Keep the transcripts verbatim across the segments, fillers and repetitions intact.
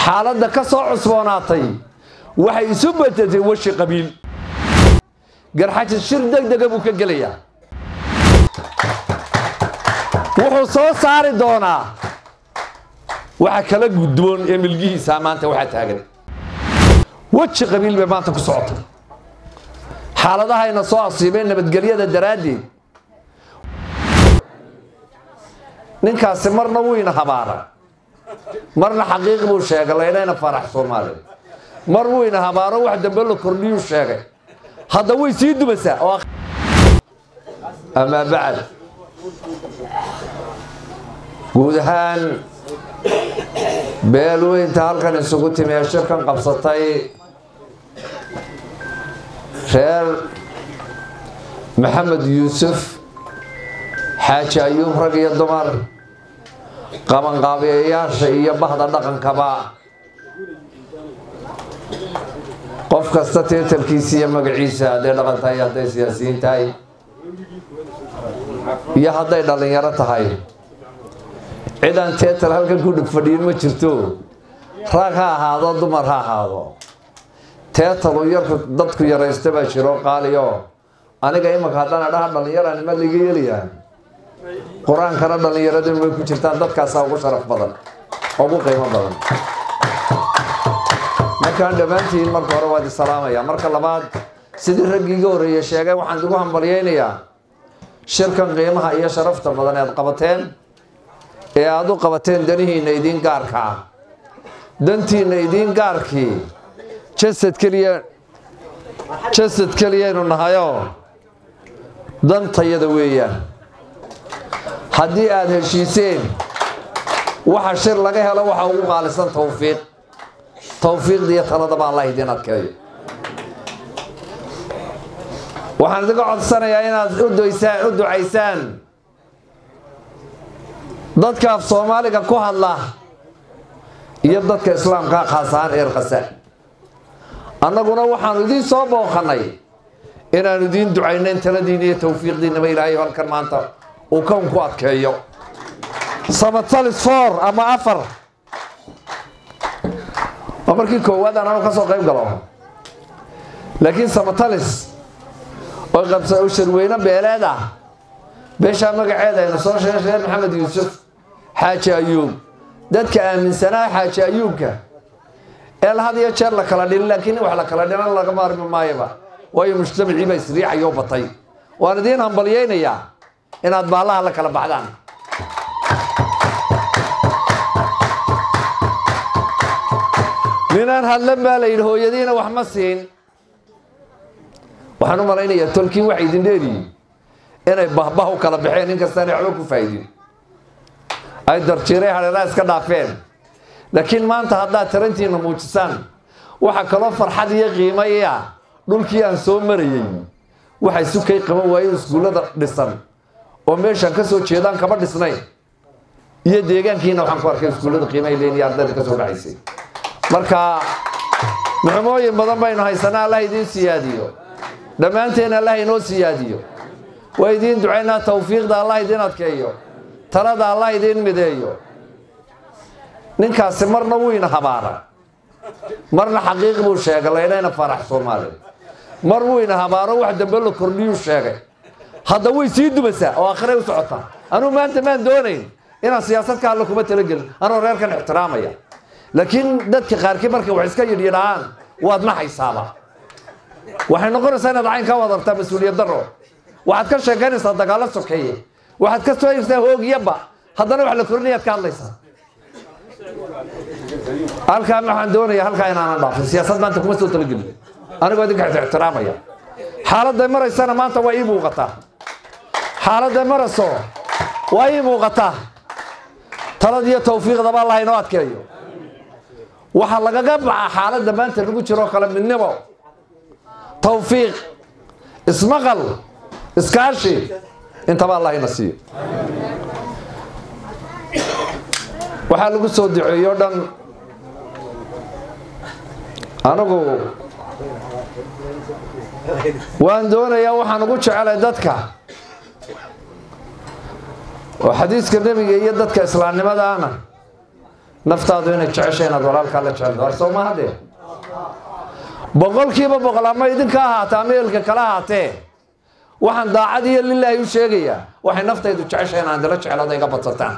xaaladda ka soo cusboonaatay waxay isu bedeltay washi qabiil garxaji shir degdeg buu ka gelayaa wuxuu soo saari doonaa waxa kala gudboon ee milgihiisa maanta waxa taagan washi qabiil bay maanta ku socotay xaaladaha ina soo asiibeen nabadgelyada daraadii ninkaasi marna wuu ina habaara marna xaqiiq buu sheegay leeyna farax Soomaali mar wuu ina habaaro wax dambe la kordhiyo sheegay hadda way sii dubaysaa oo ama baad guud ahaan beelweynta halkan isugu timay shirkan qabsatay reer maxamed yuusuf xaaji ayuub rag iyo dumar qaban qaabiyayaasha iyo bahda dhaqankaba qof kasta teetalkiisa iyo magaciisa haday dhaqan tahay haday siyaasiyiin tahay iyo haday dhalinyaro tahay ciidan teetal halkan ku dhig fadhiin ma jirto rag ha ahaado dumar ha ahaado teetal oo yarku dadku yaraysta baa jiro qaaliyo aniga imaka hadana dhaha dhalinyaro anima liga yeeliyaan quraan kana dhalinyarada way ku jirtaan dadkaas ugu sharaf badan ugu qiimo badan markaan dhamaantiin marka hore waad salaamaya marka labaad sidii ragiga horeeyay sheegay waxaan ugu hambalyeeynaya shirkan qiimaha iyo sharafta badan ee qabateen ee aad u qabateen danihiina idin gaarka ah dantiina idin gaarkii jasad kaliya jasad kaliya inuu nahayo dantayada weeyaan haddii aad heshiiseen waxa shir laga helo waxa ugu qaalisan tawfiiq tawfiiqdiya talada baa Allah idin adkeeyo waxaan idin codsanayaa inaad u ducaysaan u ducaysaan dadka af Soomaaliga ku hadla iyo dadka islaamka qaasaan ee qasa annaguna waxaan idin soo booqanay inaan idin ducaynay taladiina iyo tawfiiqdiina Ilaahay halkan maanta oo kan ku adkeeyo samatalis four ama afar markii koowaad aan ka soo qayb galo laakiin samatalis oo qabsa oo shirweyna beeleeda beesha magaceeda ay soo sheegay maxamed yuusuf xaaji ayuub dadka aaminsanaa xaaji ayuubka ee la hadiyo jeer la kala dhilin laakiin wax la kala dhiman laga maarmi maayaba way mujtamaci bay sriicayo batay waan idin hambalyeynaya inaad baalaha la kala baxdaan ninaan hadlan baa la yidhi hooyadiina wax ma siin waxaan u malaynayaa tolkiin wax idin dheeriyi inay bahbah u kala baxeen inkastaan waxba ku faa'iidin ay darjiray hareeraha iska dhaafeen laakiin maanta haddaad tarantiina muujisaan waxa kaloo farxad iyo qiimo iya dhulkii aan soo marayay waxay sukay qaban waayeen iskuulada dhisan oo meeshan ka soo jeedaan kaba dhisnay iyo deegaankiina waxaan ku arkay iskuulada qiimaha leeyahay ardayda ka soo baxaysay marka maxamooyin badan baynu haysanaa Allah idin siyaadiyo dhamaanteen Allah inoo siyaadiyo way idin ducaynaa tawfiiqda Allah idin adkeeyo talada Allah idin mideeyo ninkaasi marna wuu ina habaara marna xaqiiq buu sheegay leeyna farax Soomaali mar wuu ina habaaro wax dambe la kordhiyo sheegay hadda way sii dubaysaa oo aakhire u socota anu maanta maan doonayn inaan siyaasad ka hadlo kuma talagelin anoo reerkan ixtiraamaya laakiin dadka qaarkii markay wax iska yidhiyaan waad ma haysaaba waxay noqonaysaa inaad cayn ka wadartaa mas'uuliyad daro waxaad ka sheeganaysaa dagaalo sokeeye waxaad ka soo yeeshaa hoogiyaba haddana wax la kordhinaad ka hadlaysaa halka waxaan doonayaa halka inaan dhaafin siyaasad maanta kuma soo talagelin anigoo idinka ixtiraamaya xaaladda maraysana maanta waa ii muuqataa xaaladda marayso waa ii muuqataa talad iyo tawfiiqda baa Allah inoo adkeeyo waxa lagaga baxaa xaaladda maanta lagu jiro kala midnimo tawfiiq ismaqal iskaashi inta baa Allah ina siiyo waxa lagu soo duceeyo dhan anagu waan doonayaa waxaan ugu jecelahay dadka وحديث كنبي يدك إسلام ماذا أنا naftaadu inay jeceshay inaad walaalkaa la jecel war soo ma hadee boqolkiiba boqol ama idinka ahaatee ama eelka kala ahaatee waxaan daacad iyo lilaahi u sheegayaa waxay naftaydu jeceshay inaan dila jeclada iga badsataan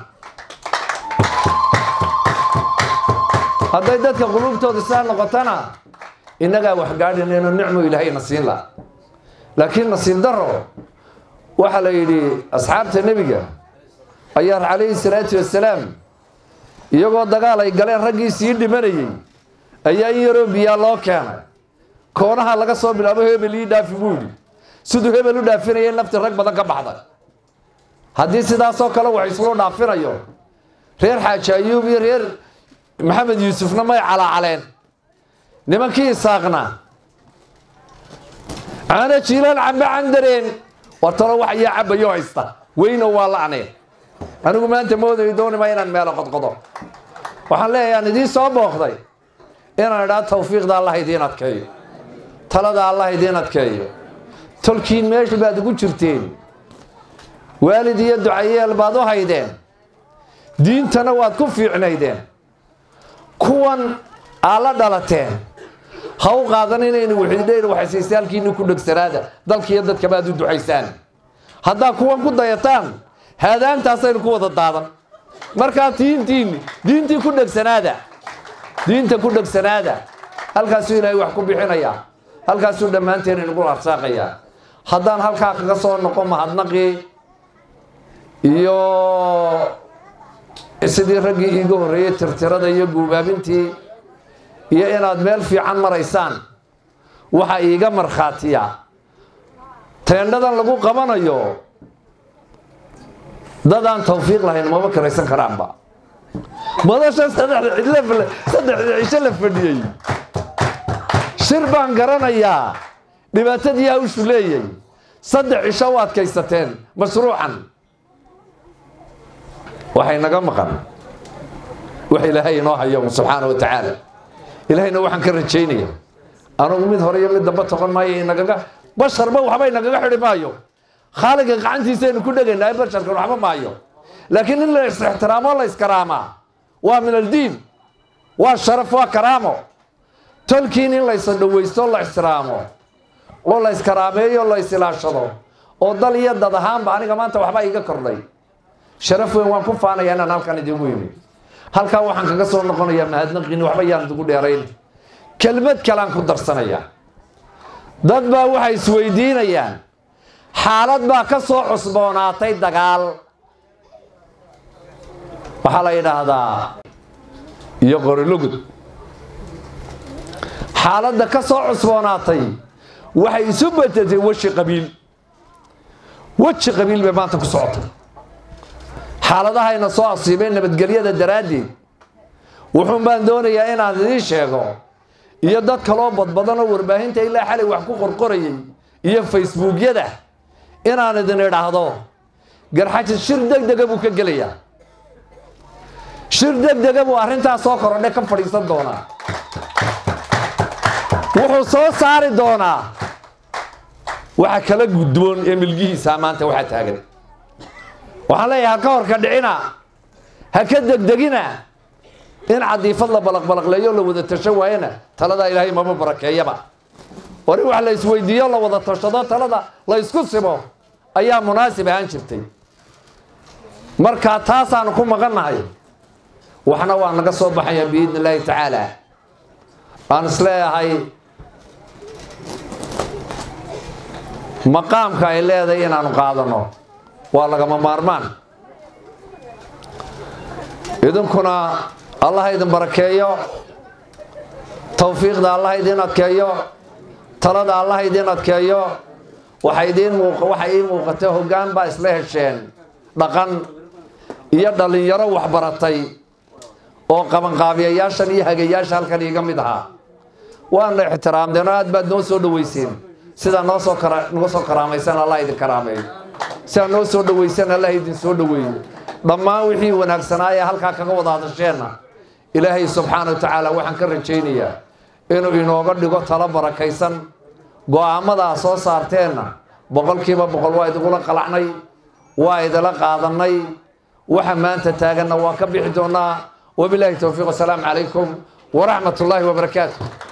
hadday dadka qulubtooda saa noqotana innagaa wax gaadhinayno nicmo ilaahayna siin la laakiin nasiib daro waxaa la yidhi asxaabta nebiga ayaa calayhi salaatu wassalaam iyagoo dagaal ay galeen raggii sii dhimanayey ayaa in yaroo biyaa loo keenay koonaha laga soo bilaabo hebel ii dhaafi buu yidhi siduu hebel u dhaafinaya in nafti rag badan ka baxday haddii sidaasoo kale wax islu dhaafinayo reer xaaji ayuub iyo reer maxamed yuusufna may calaacaleen nimankii isaaqna caana jiilaan camba candareen watalo wax iyo cabayo haysta weyno waa la'neen anigu maanta moodayo doonima inaan meelo qodqodo waxaan leeyahay aan idiin soo booqday inaan idhaa tawfiiqda allah idiin adkeeyo talada allah idiin adkeeyo tolkiin meesha baad ugu jirteen waalid iyo ducayeel baad u haydeen diintana waad ku fiicnaydeen kuwan aa la dhalateen ha u qaadan inaynu wixidheyn waxaysaystaalkiinni ku dhegsanaada dalkiiyo dadka baad u ducaysaan haddaa kuwan ku dayataan haadaantaasaynu ku wada daadan markaa diintiinni diintii ku dhegsanaada diinta ku dhegsanaada halkaasuu ilaahay wax ku bixinayaa halkaasuu dhammaanteen inagu arsaaqayaa haddaan halkaa kaga soo noqo mahadnaqii iyo sidii raggii iiga horreeyey tirtirada iyo guubaabintii iyo inaad meel fiican maraysaan waxa iiga markhaatiya teendhadan lagu qabanayo dadaan tawfiiq lahayn maba karaysan karaanba madashan saddexda cisho la fadhiyey shir baan garanayaa dhibaatadii hawshu leeyay saddex cisho u adkaysateen mashruucan waxay naga maqan wax ilaahay inoo hayo subxaana wa tacaala ilaahayna waxaan ka rajaynaya anugu mid hore iyo mid damba toqon maayo inagaga basharba waxba inagaga xidhi maayo khaaliga gacantiisaynu ku dhegaynaa basharkan waxba maayo laakiin in la is-ixtiraamo la iskaraamaa waa min aldiin waa sharaf waa karaamo tolkiin in laysa dhawaysto la ixtiraamo oo la iskaraameeyo la isilaashado oo dal iyo dad ahaanba aniga maanta waxba iga kordhay sharaf weyn waan ku faanayaa inaan halkan idiinku yimi halkaa waxaan kaga soo noqonayaa mahadnaqiini waxba yaan idigu dheerayn kelmad kalaan ku darsanayaa dad baa waxay isweydiinayaan xaalad baa ka soo cusboonaatay dagaal waxaa la yidhaahdaa iyo qorilugud xaaladda ka soo cusboonaatay waxay isu bedeltay weji qabiil weji qabiil bay maanta ku socotay xaaladahayna soo asiibeen nabadgelyada daraaddeed wuxuun baan doonayaa inaan idiin sheego iyo dad kaloo badbadan oo warbaahinta ilaa xalay wax ku qorqorayay iyo facebookyada inaan idin idhaahdo garxajis shir degdega buu ka gelayaa shir degdega buu arrintaas soo korodhe ka fadhiisan doonaa wuxuu soo saari doonaa waxa kala gudboon ee milgihiisa maanta waxaa taagan waxaan leeyahay ha ka horka dhicina ha ka degdegina in cadiifad la balaqbalaqleeyo la wada tasho waayana taladaa ilaahay maba barakeeyaba war in wax la isweydiiyo la wada tashado talada la isku simo ayaa munaasib ahaan jirtay markaa taasaanu ku maqannahay waxna waa naga soo baxaya biidni illaahi tacaala aan isleeyahay maqaamka ay leedahay inaanu qaadano waa lagama maarmaan idinkuna allah idin barakeeyo tawfiiqda allah idin adkeeyo talada allah idin adkeeyo waxa idin muuq waxa ii muuqata hoggaan baa isla hesheen dhaqan iyo dhalinyaro wax baratay oo qaban qaabiyayaashan iyo hagayaasha halkan iiga mid ahaa waan la ixtiraamdeen aad baad noo soo dhaweyseen sida noo soo kara noo soo karaamaysan allah idin karaameeyo sida noo soo dhaweysan allah idin soo dhaweeyo dhammaan wixii wanaagsanaa ee halkaa kaga wada hadasheenna ilaahay subxaana wa tacaala waxaan ka rajaynayaa inuu inooga dhigo talo barakaysan go'aamadaa soo saarteenna boqolkiiba boqol waa idingula qalacnay waa idila qaadanay waxa maanta taaganna waa ka bixi doonaa wabilaahi towfiiq wasalaamu calaykum waraxmat ullaahi wabarakaatu